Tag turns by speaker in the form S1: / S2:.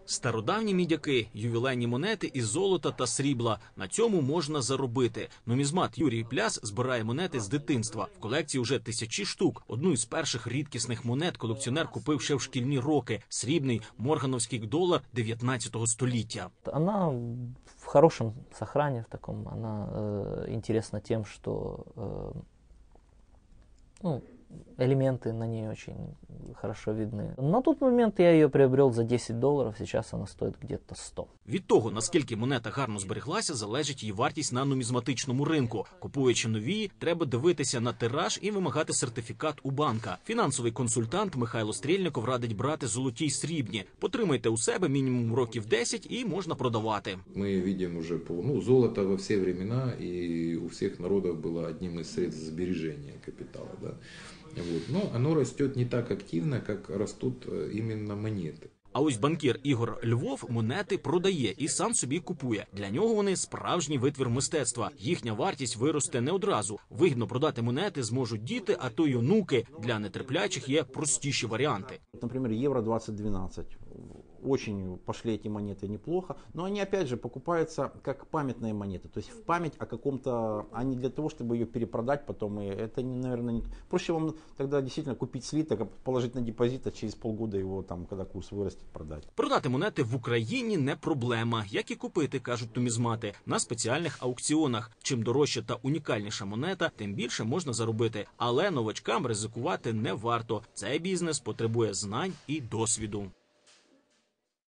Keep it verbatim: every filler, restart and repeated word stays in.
S1: Стародавні мідяки, ювілейні монети із золота та срібла. На цьому можна заробити. Нумізмат Юрій Пляс збирає монети з дитинства. В колекції вже тисячі штук. Одну із перших рідкісних монет колекціонер купив ще в шкільні роки. Срібний моргановський долар дев'ятнадцятого століття.
S2: Она в хорошем сохране, в таком. Она э, интересна тем, что э, ну, элементы на ней очень хорошо видны. На тот момент я ее приобрел за десять долларов, сейчас она стоит где-то сто.
S1: Від того, наскільки монета гарно збереглася, залежить її вартість на нумізматичному ринку. Купуючи нові, треба дивитися на тираж і вимагати сертифікат у банка. Фінансовий консультант Михайло Стрільников радить брати золоті й срібні. Потримайте у себе мінімум років десять і можна продавати.
S3: Ми бачимо вже по ну, золото во всі времена, і у всіх народів було одним із средств збереження капіталу. Да? Вот. Но оно растет не так активно, как растут именно монеты.
S1: А ось банкір Ігор Львов монети продає і сам собі купує. Для нього вони справжній витвір мистецтва. Їхня вартість виросте не одразу. Вигідно продати монети зможуть діти, а то й онуки. Для нетерплячих є простіші варіанти.
S4: Например, евро двадцать двенадцать. Очень пошли эти монеты неплохо, но они опять же покупаются как памятные монеты, то есть в память о каком-то, а не для того, чтобы ее перепродать потом, и это, наверное, не... проще вам тогда действительно купить слиток, положить на депозит, а через полгода его там, когда курс вырастет, продать.
S1: Продати монети в Україні не проблема, як і купити, кажуть нумізмати, на спеціальних аукціонах. Чим дорожча та унікальніша монета, тим більше можна заробити. Але новачкам ризикувати не варто. Цей бізнес потребує знань і досвіду.